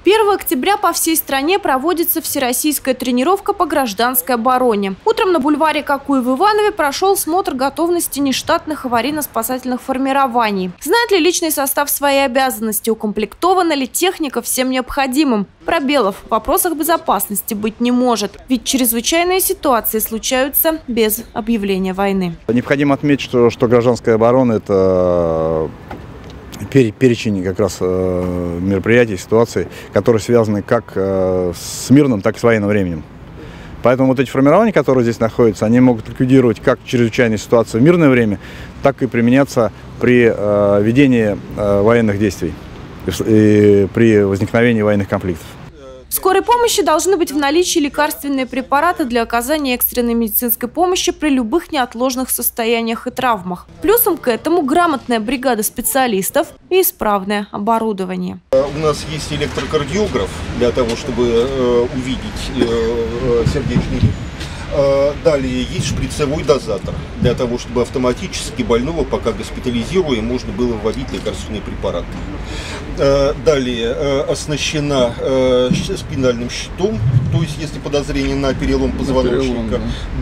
1 октября по всей стране проводится всероссийская тренировка по гражданской обороне. Утром на бульваре Какуй в Иванове прошел смотр готовности нештатных аварийно-спасательных формирований. Знает ли личный состав свои обязанности, укомплектована ли техника всем необходимым? Пробелов в вопросах безопасности быть не может, ведь чрезвычайные ситуации случаются без объявления войны. Необходимо отметить, что гражданская оборона – это перечень как раз мероприятий, ситуаций, которые связаны как с мирным, так и с военным временем. Поэтому вот эти формирования, которые здесь находятся, они могут ликвидировать как чрезвычайные ситуации в мирное время, так и применяться при ведении военных действий и при возникновении военных конфликтов. В скорой помощи должны быть в наличии лекарственные препараты для оказания экстренной медицинской помощи при любых неотложных состояниях и травмах. Плюсом к этому грамотная бригада специалистов и исправное оборудование. У нас есть электрокардиограф для того, чтобы увидеть сердечный ритм. Далее есть шприцевой дозатор для того, чтобы автоматически больного, пока госпитализируя, можно было вводить лекарственные препараты. Далее оснащена спинальным щитом, то есть если подозрение на перелом позвоночника.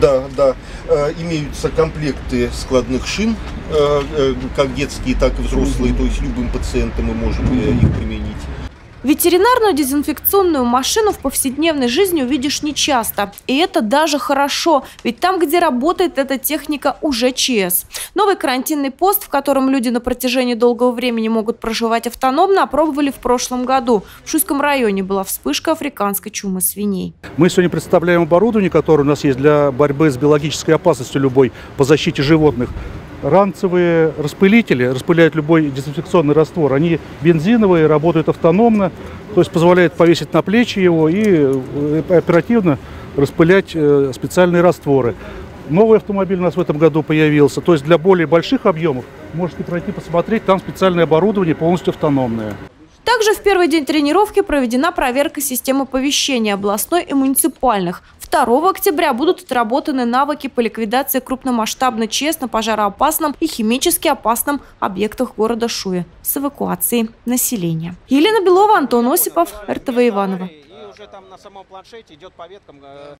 Имеются комплекты складных шин, как детские, так и взрослые, то есть любым пациентам мы можем их применить. Ветеринарную дезинфекционную машину в повседневной жизни увидишь нечасто. И это даже хорошо, ведь там, где работает эта техника, уже ЧС. Новый карантинный пост, в котором люди на протяжении долгого времени могут проживать автономно, опробовали в прошлом году. В Шуйском районе была вспышка африканской чумы свиней. Мы сегодня представляем оборудование, которое у нас есть для борьбы с биологической опасностью любой по защите животных. Ранцевые распылители распыляют любой дезинфекционный раствор. Они бензиновые, работают автономно, то есть позволяет повесить на плечи его и оперативно распылять специальные растворы. Новый автомобиль у нас в этом году появился, то есть для более больших объемов можете пройти посмотреть, там специальное оборудование полностью автономное. Также в первый день тренировки проведена проверка системы оповещения областной и муниципальных. 2 октября будут отработаны навыки по ликвидации крупномасштабной ЧС на пожароопасном и химически опасном объектах города Шуя с эвакуацией населения. Елена Белова, Антон Осипов, РТВ Иваново.